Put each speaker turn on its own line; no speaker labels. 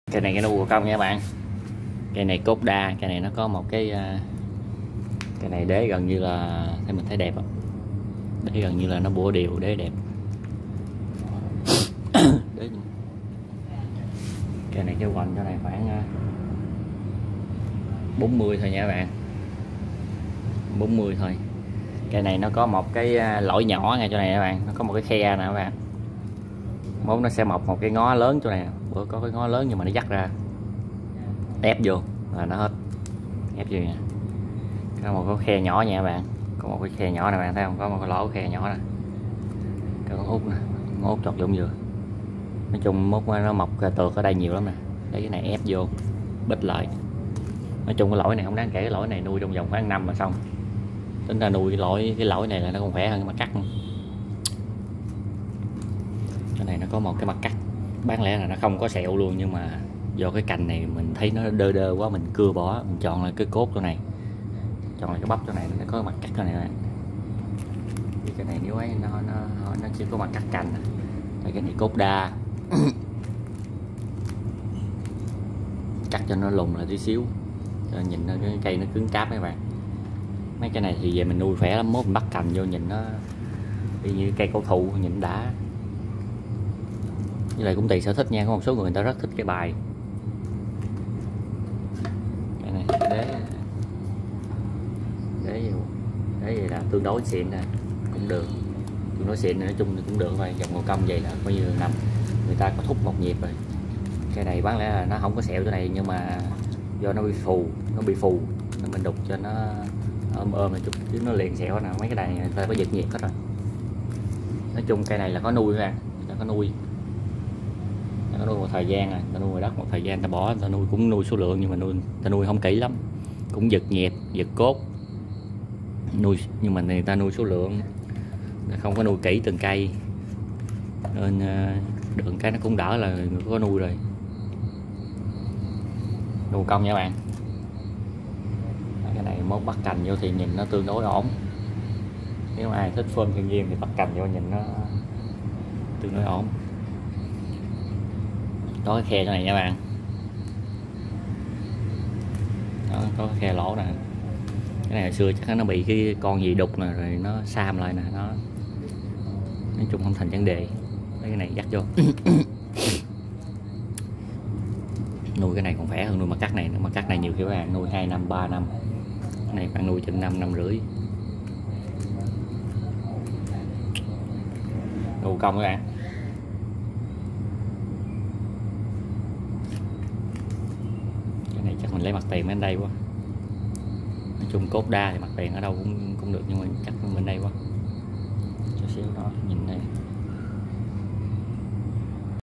Cây này cái nu của công nha các bạn. Cây này cốt đa, cây này nó có một cái này đế gần như là thấy mình thấy đẹp không? Đế gần như là nó bủa đều, đế đẹp. Đế... Cây này cái hoành cho này khoảng 40 thôi nha các bạn, 40 thôi. Cây này nó có một cái lỗi nhỏ ngay chỗ này các bạn, nó có một cái khe nè các bạn. Mốt nó sẽ mọc một cái ngó lớn chỗ này, bữa có cái ngó lớn nhưng mà nó dắt ra ép vô là nó hết, ép vô nha. Có một cái khe nhỏ nha các bạn, có một cái khe nhỏ này bạn thấy không, có một cái lỗ khe nhỏ nè, cái con út nè, con út chọt vô vừa. Nói chung mốt nó mọc tược ở đây nhiều lắm nè, lấy cái này ép vô bít lại. Nói chung cái lỗi này không đáng kể, cái lỗi này nuôi trong vòng khoảng năm mà xong. Tính ra nuôi cái lỗi này là nó còn khỏe hơn cái mặt cắt. Cái này nó có một cái mặt cắt, bán lẻ là nó không có sẹo luôn, nhưng mà do cái cành này mình thấy nó đơ đơ quá, mình cưa bỏ, mình chọn lại cái cốt chỗ này, chọn lại cái bắp chỗ này, nó có mặt cắt chỗ này nè. Cái này nếu ấy nó chỉ có mặt cắt cành. Cái này cốt đa. Cắt cho nó lùn lại tí xíu cho nhìn nó, cái cây nó cứng cáp các bạn. Mấy cái này thì về mình nuôi khỏe lắm, mốt mình bắt cành vô nhìn nó y như cây cổ thụ, nhìn đã. Với lại cũng tùy sở thích nha, có một số người ta rất thích cái bài. Cái này để vậy là tương đối xịn nè, cũng được, tương đối xịn, nói chung cũng được thôi. Dòng màu công vậy là coi như nằm người ta có thúc một nhịp rồi. Cái này bán lẽ là nó không có sẹo chỗ này, nhưng mà do nó bị phù nên mình đục cho nó ôm một chút chứ nó liền sẹo nào. Mấy cái này người ta có giật nhiệt hết rồi. Nói chung cây này là có nuôi ra, người ta có nuôi một thời gian rồi, ta nuôi ngoài đất một thời gian ta bỏ, ta nuôi cũng nuôi số lượng, nhưng mà ta nuôi không kỹ lắm, cũng giật nhịp giật cốt nuôi, nhưng mà người ta nuôi số lượng, không có nuôi kỹ từng cây nên được cái nó cũng đỡ là người có nuôi rồi. Nuôi công nha các bạn. Cái này mốt bắt cành vô thì nhìn nó tương đối ổn. Nếu ai thích phơm thiên nhiên thì bắt cành vô nhìn nó tương đối ổn. Có cái khe chỗ này nha bạn. Đó, có cái khe lỗ nè. Cái này hồi xưa chắc nó bị cái con gì đục nè, rồi nó xam lại nè, nó nói chung không thành vấn đề. Cái này dắt vô. Nuôi cái này còn khỏe hơn nuôi mặt cắt này. Mặt cắt này nhiều khi các bạn nuôi 2 năm 3 năm, cái này bạn nuôi chừng 5 năm rưỡi. Nuôi công các bạn. Cái này chắc mình lấy mặt tiền bên đây quá. Nói chung cốt đa thì mặt tiền ở đâu cũng được, nhưng mà chắc bên đây quá chút xíu đó nhìn